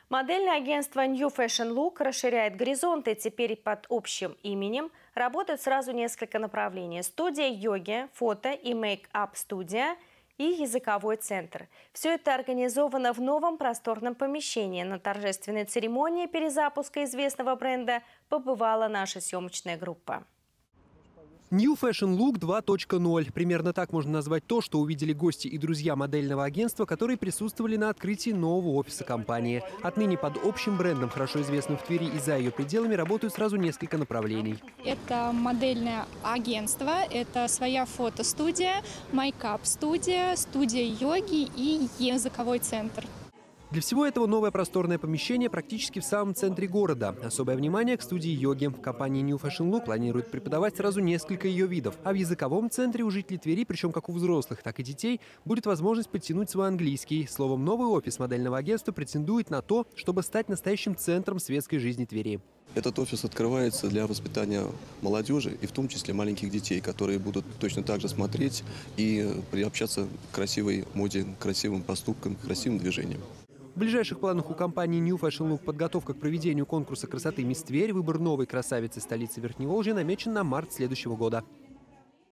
Модельное агентство New Fashion Look расширяет горизонты. Теперь под общим именем работают сразу несколько направлений: студия йоги, фото и мейк-ап-студия и языковой центр. Все это организовано в новом просторном помещении. На торжественной церемонии перезапуска известного бренда побывала наша съемочная группа. New Fashion Look 2.0. Примерно так можно назвать то, что увидели гости и друзья модельного агентства, которые присутствовали на открытии нового офиса компании. Отныне под общим брендом, хорошо известным в Твери и за ее пределами, работают сразу несколько направлений. Это модельное агентство, это своя фотостудия, мейкап-студия, студия йоги и языковой центр. Для всего этого новое просторное помещение практически в самом центре города. Особое внимание к студии йоги. Компания New Fashion Look планирует преподавать сразу несколько ее видов. А в языковом центре у жителей Твери, причем как у взрослых, так и детей, будет возможность подтянуть свой английский. Словом, новый офис модельного агентства претендует на то, чтобы стать настоящим центром светской жизни Твери. Этот офис открывается для воспитания молодежи и в том числе маленьких детей, которые будут точно так же смотреть и приобщаться к красивой моде, к красивым поступкам, к красивым движениям. В ближайших планах у компании New Fashion Look подготовка к проведению конкурса красоты «Мисс Тверь», выбор новой красавицы столицы Верхневолжья намечен на март следующего года.